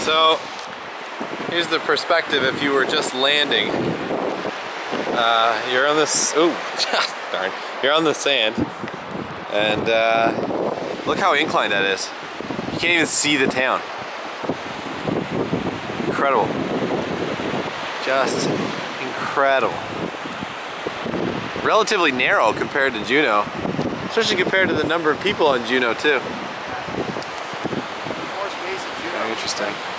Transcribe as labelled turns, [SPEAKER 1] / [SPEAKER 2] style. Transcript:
[SPEAKER 1] So here's the perspective if you were just landing. You're on this, ooh, darn. You're on the sand, and look how inclined that is. You can't even see the town. Incredible. Just incredible. Relatively narrow compared to Juneau, especially compared to the number of people on Juneau too.
[SPEAKER 2] More space in Juneau.
[SPEAKER 1] Very interesting.